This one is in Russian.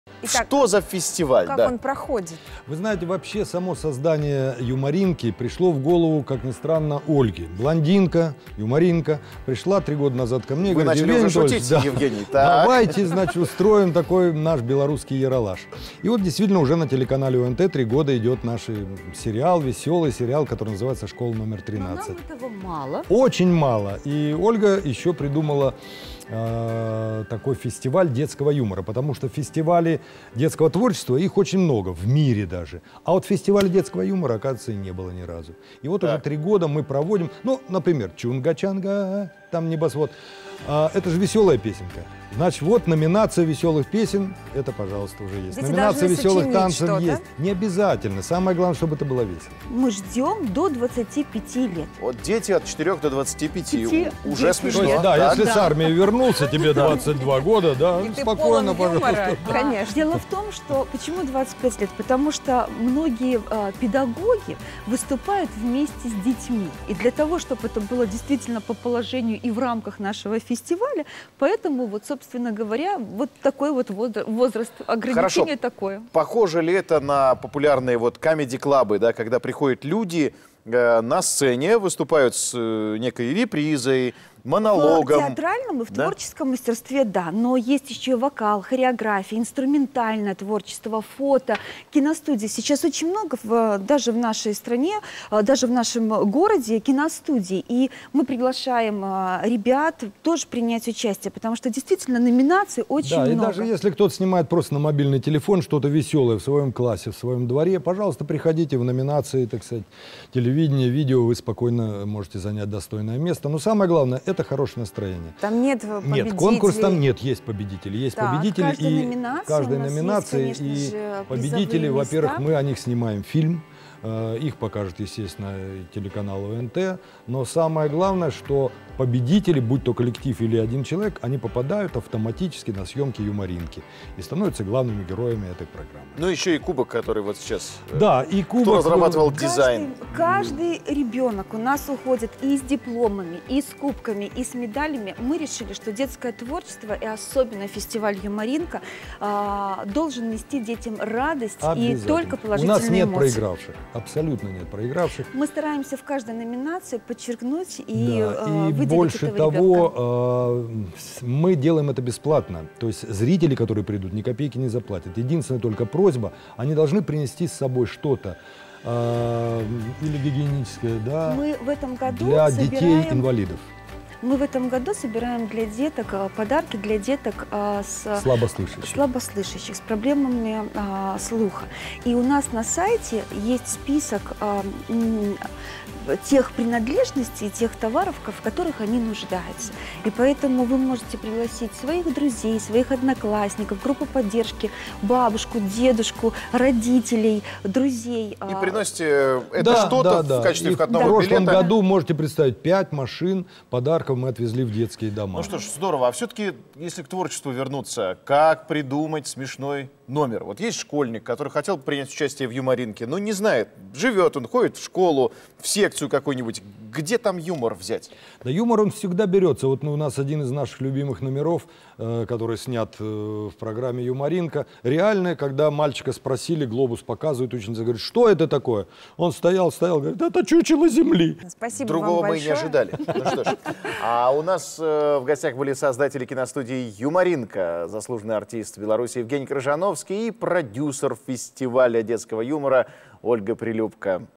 Итак, Что за фестиваль? как Да. он проходит? Вы знаете, вообще само создание юморинки пришло в голову, как ни странно, Ольге. Блондинка, юморинка, пришла 3 года назад ко мне и Вы говорит: начали Евгений уже шутить, Анатольевич, да, Евгений. Так. давайте, значит, устроим такой наш белорусский яролаж. И вот действительно уже на телеканале ОНТ 3 года идет наш сериал, веселый сериал, который называется «Школа номер 13». Но нам этого мало. Очень мало. И Ольга еще придумала такой фестиваль детского юмора, потому что фестивали детского творчества, их очень много, в мире даже. А вот фестиваля детского юмора, оказывается, и не было ни разу. И вот уже 3 года мы проводим, ну, например, «Чунга-чанга», там небосвод. Это же веселая песенка. Значит, вот номинация веселых песен, это, пожалуйста, уже есть. Дети Номинация должны веселых сочинить танцев что-то? есть. Не обязательно. Самое главное, чтобы это было весело. Мы ждем до 25 лет. Вот дети от 4 до 25. Уже Дети. смешно. То есть, да, Так? если с армии вернулся, тебе 22 года, да, И ты спокойно, полон юмора, пожалуйста. конечно. Дело в том, что почему 25 лет? Потому что многие педагоги выступают вместе с детьми. И для того, чтобы это было действительно по положению и в рамках нашего фестиваля, поэтому, вот, собственно говоря, вот такой вот возраст, ограничение такое. Похоже ли это на популярные вот комеди-клабы, да, когда приходят люди на сцене, выступают с некой репризой, монологом? В театральном и в Да? творческом мастерстве, да. Но есть еще и вокал, хореография, инструментальное творчество, фото, киностудии. Сейчас очень много, даже в нашей стране, даже в нашем городе киностудий. И мы приглашаем ребят тоже принять участие, потому что действительно номинаций очень Да, и много. даже если кто-то снимает просто на мобильный телефон что-то веселое в своем классе, в своем дворе, пожалуйста, приходите в номинации, так сказать, телевидение, видео, вы спокойно можете занять достойное место. Но самое главное – это хорошее настроение. Там нет победителей. Нет, конкурс там нет, есть победители. Есть Так, победители, в каждой номинации в каждой у нас есть, номинации конечно и же, победители, призовые во-первых, места. мы о них снимаем фильм. Их покажет, естественно, телеканал ОНТ. Но самое главное, что победители, будь то коллектив или один человек, они попадают автоматически на съемки юморинки и становятся главными героями этой программы. Ну, еще и кубок, который вот сейчас... Да, и кубок... Кто разрабатывал дизайн? Каждый ребенок у нас уходит и с дипломами, и с кубками, и с медалями. Мы решили, что детское творчество, и особенно фестиваль «Юморинка», должен нести детям радость и Обязательно. только У положительные нас нет эмоции. проигравших, абсолютно нет проигравших. Мы стараемся в каждой номинации подчеркнуть и, Да, и выделить больше этого ребенка. того, мы делаем это бесплатно. То есть зрители, которые придут, ни копейки не заплатят. Единственная только просьба, они должны принести с собой что-то или гигиеническое, да, Мы в этом году для собираем... детей-инвалидов, Мы в этом году собираем для деток подарки для деток слабослышащих, с проблемами слуха. И у нас на сайте есть список тех принадлежностей, тех товаров, в которых они нуждаются. И поэтому вы можете пригласить своих друзей, своих одноклассников, группу поддержки, бабушку, дедушку, родителей, друзей. И приносите это что-то в качестве И входного в прошлом билета. году можете представить 5 машин подарков мы отвезли в детские дома. Ну что ж, здорово. А все-таки, если к творчеству вернуться, как придумать смешной номер? Вот есть школьник, который хотел бы принять участие в юморинке, но не знает, живет он, ходит в школу, в секцию какую-нибудь. Где там юмор взять? Да, юмор, он всегда берется. Вот у нас один из наших любимых номеров, который снят в программе «Юморинка», реальный, когда мальчика спросили, глобус показывает, ученица говорит, что это такое? Он стоял, говорит, это чучело земли. Спасибо Другого вам мы и не большое. ожидали. Ну что ж, а у нас в гостях были создатели киностудии «Юморинка», заслуженный артист Беларуси Евгений Крыжановский и продюсер фестиваля детского юмора Ольга Прилюбко.